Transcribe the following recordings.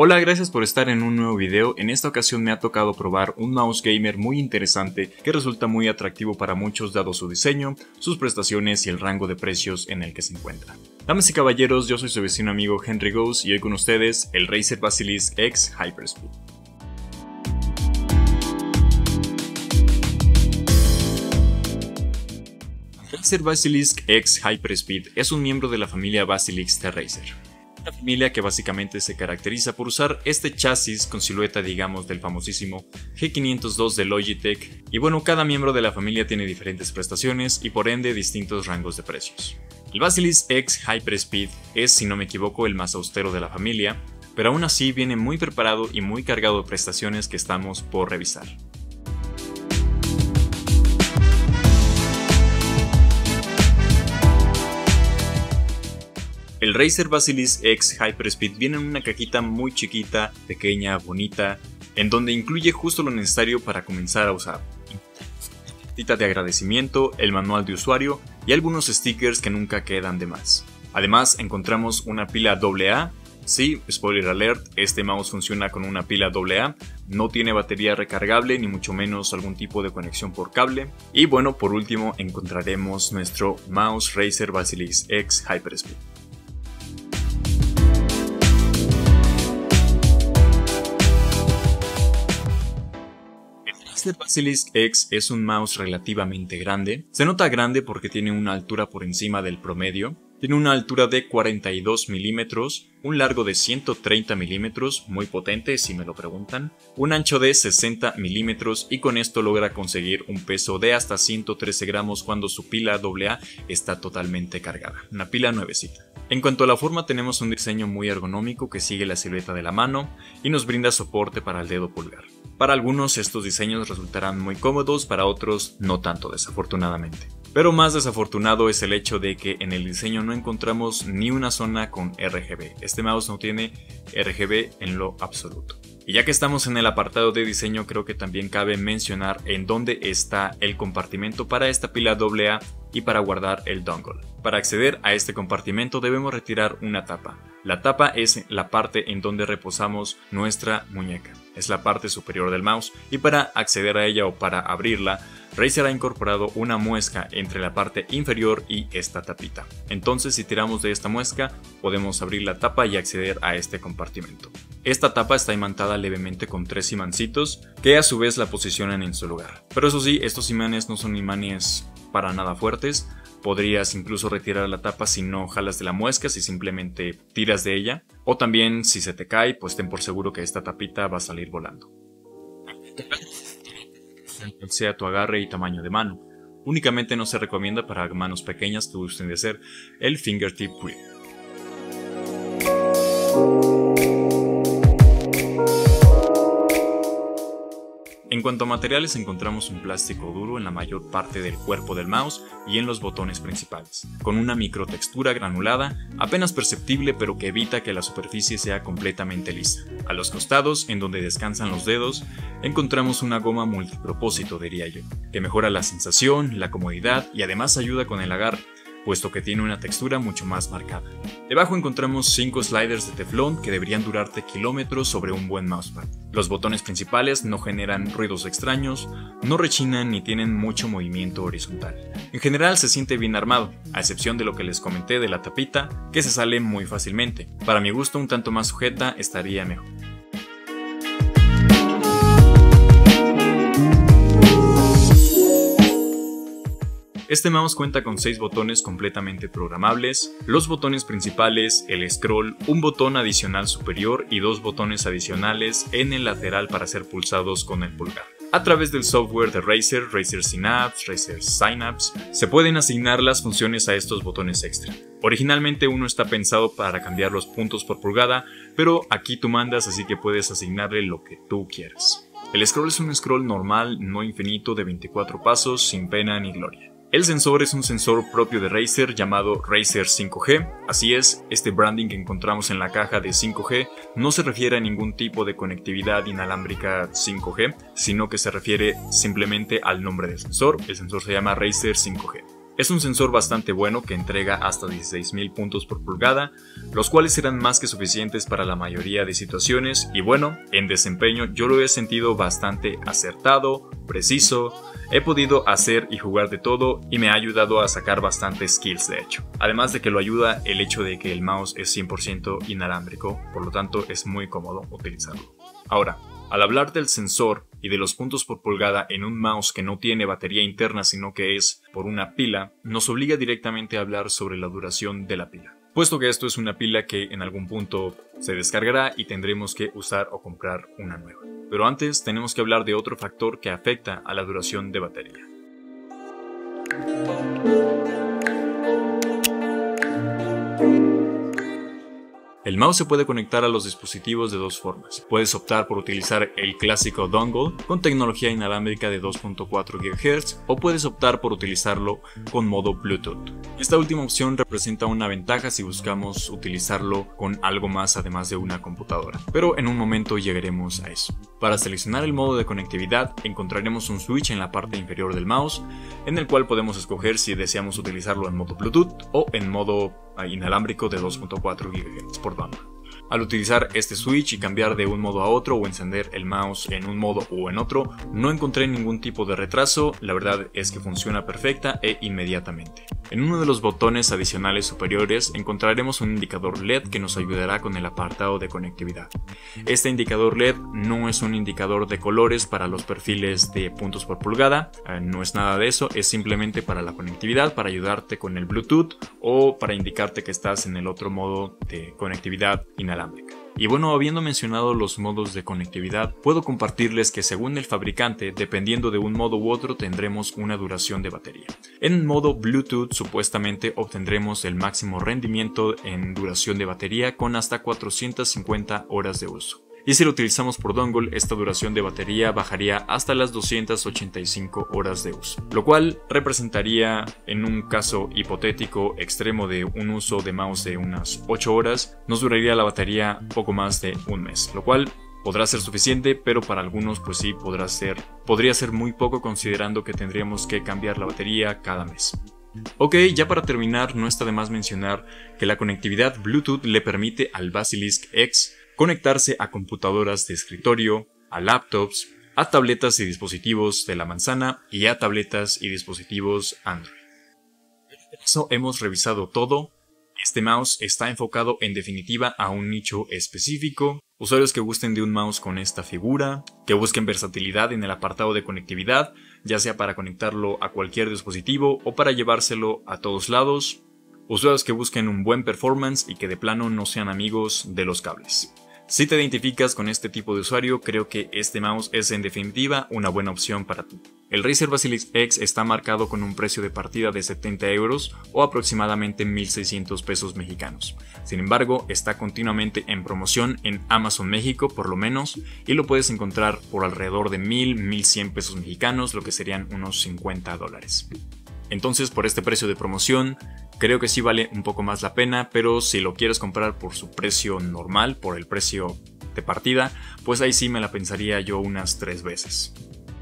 Hola, gracias por estar en un nuevo video. En esta ocasión me ha tocado probar un mouse gamer muy interesante que resulta muy atractivo para muchos dado su diseño, sus prestaciones y el rango de precios en el que se encuentra. Damas y caballeros, yo soy su vecino amigo Henry Goes y hoy con ustedes el Razer Basilisk X Hyperspeed. Razer Basilisk X Hyperspeed es un miembro de la familia Basilisk de Razer. Una familia que básicamente se caracteriza por usar este chasis con silueta, digamos, del famosísimo G502 de Logitech, y bueno, cada miembro de la familia tiene diferentes prestaciones y por ende distintos rangos de precios. El Basilisk X Hyperspeed es, si no me equivoco, el más austero de la familia, pero aún así viene muy preparado y muy cargado de prestaciones que estamos por revisar. El Razer Basilisk X Hyperspeed viene en una cajita muy chiquita, pequeña, bonita, en donde incluye justo lo necesario para comenzar a usar. Una cartita de agradecimiento, el manual de usuario y algunos stickers que nunca quedan de más. Además encontramos una pila AA. Sí, spoiler alert, este mouse funciona con una pila AA, no tiene batería recargable ni mucho menos algún tipo de conexión por cable. Y bueno, por último encontraremos nuestro mouse Razer Basilisk X Hyperspeed. Este Basilisk X es un mouse relativamente grande. Se nota grande porque tiene una altura por encima del promedio. Tiene una altura de 42 milímetros, un largo de 130 milímetros, muy potente si me lo preguntan, un ancho de 60 milímetros y con esto logra conseguir un peso de hasta 113 gramos cuando su pila AA está totalmente cargada, una pila nuevecita. En cuanto a la forma, tenemos un diseño muy ergonómico que sigue la silueta de la mano y nos brinda soporte para el dedo pulgar. Para algunos estos diseños resultarán muy cómodos, para otros no tanto, desafortunadamente. Pero más desafortunado es el hecho de que en el diseño no encontramos ni una zona con RGB. Este mouse no tiene RGB en lo absoluto. Y ya que estamos en el apartado de diseño, creo que también cabe mencionar en dónde está el compartimento para esta pila AA y para guardar el dongle. Para acceder a este compartimento debemos retirar una tapa. La tapa es la parte en donde reposamos nuestra muñeca. Es la parte superior del mouse y para acceder a ella o para abrirla, Razer ha incorporado una muesca entre la parte inferior y esta tapita. Entonces, si tiramos de esta muesca, podemos abrir la tapa y acceder a este compartimento. Esta tapa está imantada levemente con 3 imancitos que a su vez la posicionan en su lugar. Pero eso sí, estos imanes no son imanes para nada fuertes. Podrías incluso retirar la tapa si no jalas de la muesca, si simplemente tiras de ella. O también si se te cae, pues ten por seguro que esta tapita va a salir volando. Sea tu agarre y tamaño de mano. Únicamente no se recomienda para manos pequeñas que gusten de hacer el fingertip grip. En cuanto a materiales, encontramos un plástico duro en la mayor parte del cuerpo del mouse y en los botones principales, con una microtextura granulada, apenas perceptible pero que evita que la superficie sea completamente lisa. A los costados, en donde descansan los dedos, encontramos una goma multipropósito, diría yo, que mejora la sensación, la comodidad y además ayuda con el agarre, puesto que tiene una textura mucho más marcada. Debajo encontramos 5 sliders de teflón que deberían durarte kilómetros sobre un buen mousepad. Los botones principales no generan ruidos extraños, no rechinan ni tienen mucho movimiento horizontal. En general se siente bien armado, a excepción de lo que les comenté de la tapita, que se sale muy fácilmente. Para mi gusto, un tanto más sujeta estaría mejor. Este mouse cuenta con 6 botones completamente programables, los botones principales, el scroll, un botón adicional superior y 2 botones adicionales en el lateral para ser pulsados con el pulgar. A través del software de Razer, Razer Synapse, Razer Synapse, se pueden asignar las funciones a estos botones extra. Originalmente uno está pensado para cambiar los puntos por pulgada, pero aquí tú mandas, así que puedes asignarle lo que tú quieras. El scroll es un scroll normal, no infinito, de 24 pasos, sin pena ni gloria. El sensor es un sensor propio de Razer llamado Razer 5G, así es, este branding que encontramos en la caja de 5G no se refiere a ningún tipo de conectividad inalámbrica 5G, sino que se refiere simplemente al nombre del sensor, el sensor se llama Razer 5G. Es un sensor bastante bueno que entrega hasta 16.000 puntos por pulgada, los cuales serán más que suficientes para la mayoría de situaciones y bueno, en desempeño yo lo he sentido bastante acertado, preciso, he podido hacer y jugar de todo y me ha ayudado a sacar bastantes kills de hecho. Además de que lo ayuda el hecho de que el mouse es 100% inalámbrico, por lo tanto es muy cómodo utilizarlo. Ahora, al hablar del sensor y de los puntos por pulgada en un mouse que no tiene batería interna sino que es por una pila, nos obliga directamente a hablar sobre la duración de la pila. Puesto que esto es una pila que en algún punto se descargará y tendremos que usar o comprar una nueva. Pero antes tenemos que hablar de otro factor que afecta a la duración de batería. El mouse se puede conectar a los dispositivos de dos formas. Puedes optar por utilizar el clásico dongle con tecnología inalámbrica de 2.4 GHz o puedes optar por utilizarlo con modo Bluetooth. Esta última opción representa una ventaja si buscamos utilizarlo con algo más además de una computadora, pero en un momento llegaremos a eso. Para seleccionar el modo de conectividad encontraremos un switch en la parte inferior del mouse en el cual podemos escoger si deseamos utilizarlo en modo Bluetooth o en modo inalámbrico de 2.4 GHz por banda. Al utilizar este switch y cambiar de un modo a otro o encender el mouse en un modo o en otro, no encontré ningún tipo de retraso, la verdad es que funciona perfecta e inmediatamente. En uno de los botones adicionales superiores encontraremos un indicador LED que nos ayudará con el apartado de conectividad. Este indicador LED no es un indicador de colores para los perfiles de puntos por pulgada, no es nada de eso, es simplemente para la conectividad, para ayudarte con el Bluetooth o para indicarte que estás en el otro modo de conectividad inalámbrica. Y bueno, habiendo mencionado los modos de conectividad, puedo compartirles que según el fabricante, dependiendo de un modo u otro, tendremos una duración de batería. En modo Bluetooth supuestamente obtendremos el máximo rendimiento en duración de batería con hasta 450 horas de uso. Y si lo utilizamos por dongle, esta duración de batería bajaría hasta las 285 horas de uso, lo cual representaría, en un caso hipotético extremo de un uso de mouse de unas 8 horas, nos duraría la batería poco más de un mes, lo cual podrá ser suficiente, pero para algunos pues sí podría ser muy poco considerando que tendríamos que cambiar la batería cada mes. Ok, ya para terminar, no está de más mencionar que la conectividad Bluetooth le permite al Basilisk X conectarse a computadoras de escritorio, a laptops, a tabletas y dispositivos de la manzana y a tabletas y dispositivos Android. Eso hemos revisado todo. Este mouse está enfocado en definitiva a un nicho específico. Usuarios que gusten de un mouse con esta figura, que busquen versatilidad en el apartado de conectividad, ya sea para conectarlo a cualquier dispositivo o para llevárselo a todos lados. Usuarios que busquen un buen performance y que de plano no sean amigos de los cables. Si te identificas con este tipo de usuario, creo que este mouse es en definitiva una buena opción para ti. El Razer Basilisk X está marcado con un precio de partida de 70 euros o aproximadamente 1.600 pesos mexicanos. Sin embargo, está continuamente en promoción en Amazon México por lo menos y lo puedes encontrar por alrededor de 1.100 pesos mexicanos, lo que serían unos $50. Entonces, por este precio de promoción, creo que sí vale un poco más la pena, pero si lo quieres comprar por su precio normal, por el precio de partida, pues ahí sí me la pensaría yo unas 3 veces.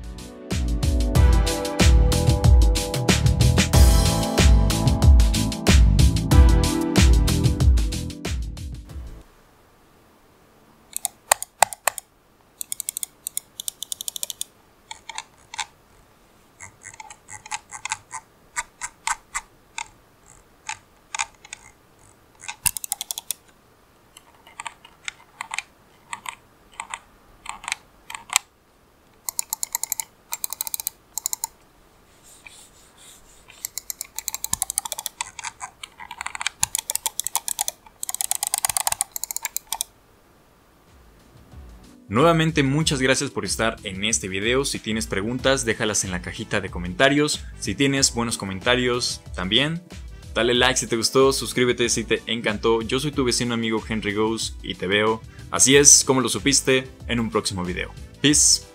Nuevamente muchas gracias por estar en este video. Si tienes preguntas déjalas en la cajita de comentarios. Si tienes buenos comentarios también. Dale like si te gustó, suscríbete si te encantó. Yo soy tu vecino amigo Henry Goes y te veo, así es como lo supiste, en un próximo video. Peace.